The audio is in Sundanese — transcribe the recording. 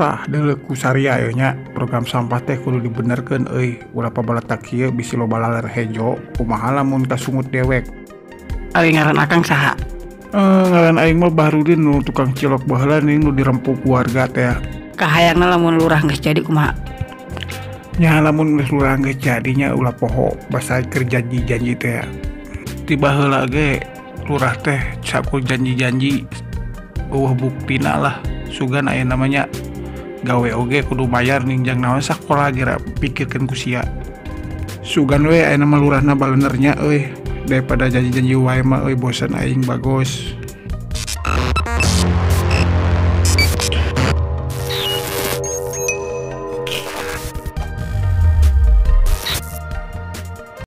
tah deuleu ku saria ieu nya program sampah teh kudu dibenerkeun euy ulah pabaletak kieu bisi loba laler hejo kumaha lamun kasungut dewek. Ari ngaran akang saha? Ngaran aing mah Bahrudin nu tukang cilok baheula ning nu dirempuk keluarga teh. Kahayangna lamun lurah geus jadi kumaha? Nya lamun geus lurah geus jadinya ulah poho basa keur janji-janji teh. Ti baheula ge lurah teh saku janji-janji eueuh buktina lah. Sugan aya namanya gawe oge kudu bayar ningjang naon sakola geura pikirkeun ku sia. Sugan we aya nama lurahna balenernya euy daripada janji-janji wae mah euy bosan aing bagos.